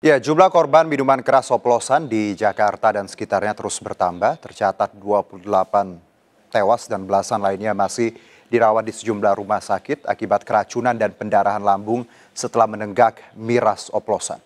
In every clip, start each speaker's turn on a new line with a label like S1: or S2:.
S1: Ya, jumlah korban minuman keras oplosan di Jakarta dan sekitarnya terus bertambah. Tercatat 28 tewas dan belasan lainnya masih dirawat di sejumlah rumah sakit akibat keracunan dan pendarahan lambung setelah menenggak miras oplosan.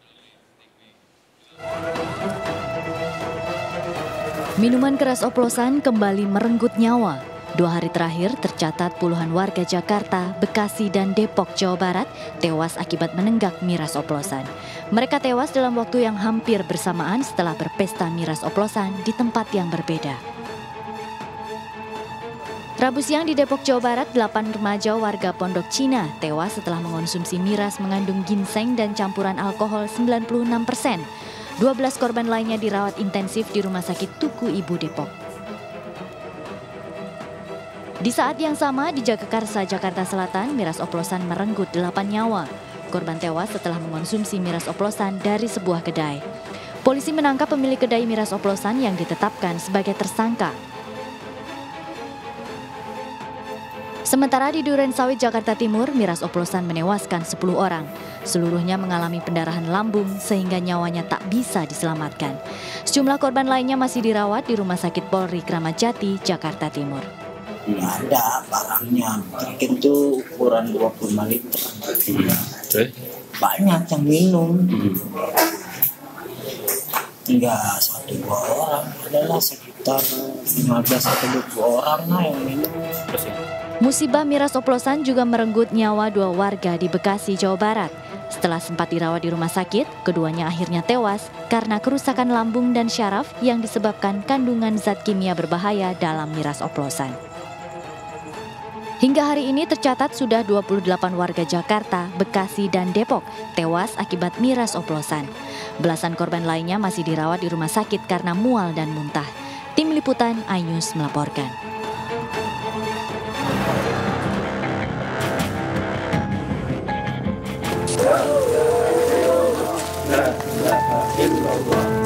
S2: Minuman keras oplosan kembali merenggut nyawa. 2 hari terakhir tercatat puluhan warga Jakarta, Bekasi, dan Depok, Jawa Barat tewas akibat menenggak miras oplosan. Mereka tewas dalam waktu yang hampir bersamaan setelah berpesta miras oplosan di tempat yang berbeda. Rabu siang di Depok, Jawa Barat, 8 remaja warga Pondok Cina tewas setelah mengonsumsi miras mengandung ginseng dan campuran alkohol 96%. 12 korban lainnya dirawat intensif di Rumah Sakit Tuku Ibu Depok. Di saat yang sama di Jagakarsa, Jakarta Selatan, miras oplosan merenggut 8 nyawa. Korban tewas setelah mengonsumsi miras oplosan dari sebuah kedai. Polisi menangkap pemilik kedai miras oplosan yang ditetapkan sebagai tersangka. Sementara di Durensawit, Jakarta Timur, miras oplosan menewaskan 10 orang. Seluruhnya mengalami pendarahan lambung sehingga nyawanya tak bisa diselamatkan. Sejumlah korban lainnya masih dirawat di Rumah Sakit Polri Kramat Jati, Jakarta Timur.
S3: Ada barangnya, mungkin tuh ukuran 25 liter. Banyak yang minum. Enggak 1-2 orang, adalah sekitar 15-20 orang lah yang minum.
S2: Musibah miras oplosan juga merenggut nyawa 2 warga di Bekasi, Jawa Barat. Setelah sempat dirawat di rumah sakit, keduanya akhirnya tewas karena kerusakan lambung dan syaraf yang disebabkan kandungan zat kimia berbahaya dalam miras oplosan. Hingga hari ini tercatat sudah 28 warga Jakarta, Bekasi, dan Depok tewas akibat miras oplosan. Belasan korban lainnya masih dirawat di rumah sakit karena mual dan muntah. Tim Liputan iNews melaporkan.
S4: Nah,